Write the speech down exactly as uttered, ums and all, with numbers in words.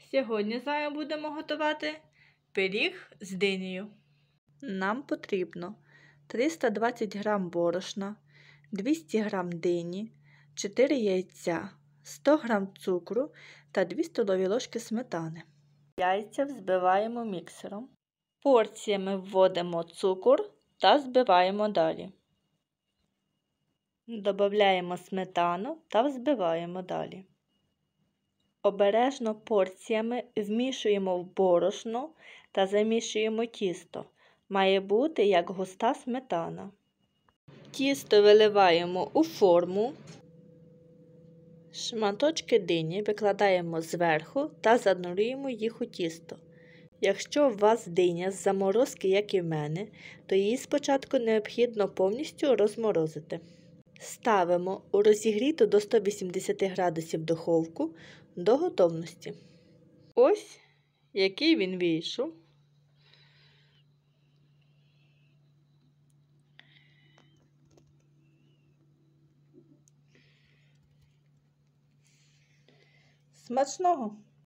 Сьогодні з вами будемо готувати пиріг з динею. Нам потрібно триста двадцять грам борошна, двісті грам дині, чотири яйця, сто грам цукру та дві столові ложки сметани. Яйця взбиваємо міксером. Порціями вводимо цукор та збиваємо далі. Додаємо сметану та взбиваємо далі. Обережно порціями вмішуємо в борошно та замішуємо тісто. Має бути як густа сметана. Тісто виливаємо у форму. Шматочки дині викладаємо зверху та занурюємо їх у тісто. Якщо у вас диня з заморозки, як і в мене, то її спочатку необхідно повністю розморозити. Ставимо у розігріту до ста вісімдесяти градусів духовку до готовності. Ось який він вийшов. Смачного!